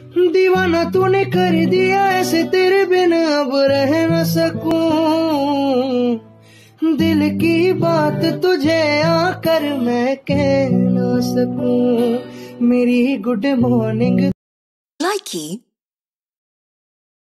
दीवाना तूने कर दिया ऐसे, तेरे बिन अब रह न सकूं। दिल की बात तुझे आकर मैं कह न सकूं। मेरी गुड मॉर्निंग Likey